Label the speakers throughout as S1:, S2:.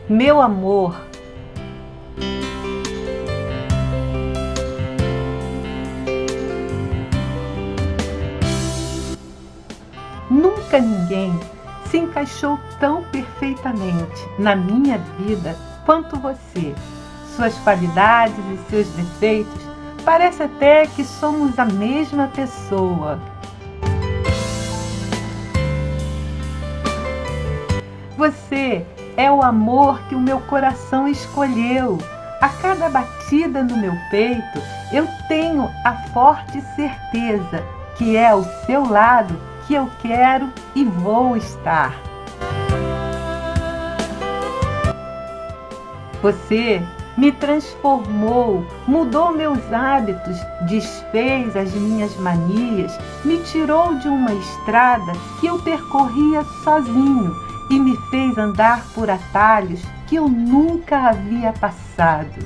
S1: meu amor. Nunca ninguém se encaixou tão perfeitamente na minha vida quanto você. Suas qualidades e seus defeitos, parece até que somos a mesma pessoa. Você é o amor que o meu coração escolheu. A cada batida no meu peito, eu tenho a forte certeza que é ao seu lado que eu quero e vou estar. Você me transformou, mudou meus hábitos, desfez as minhas manias, me tirou de uma estrada que eu percorria sozinho e me fez andar por atalhos que eu nunca havia passado.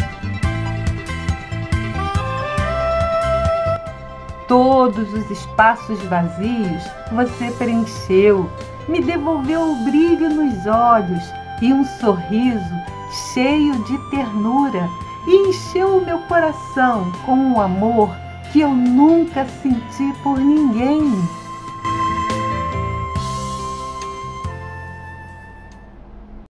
S1: Todos os espaços vazios você preencheu, me devolveu o brilho nos olhos e um sorriso cheio de ternura e encheu o meu coração com um amor que eu nunca senti por ninguém.